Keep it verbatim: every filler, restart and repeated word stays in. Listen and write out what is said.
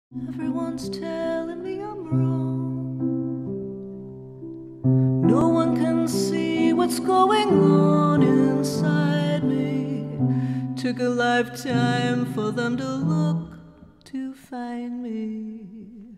Everyone's telling me I'm wrong. No one can see what's going on inside me. Took a lifetime for them to look to find me.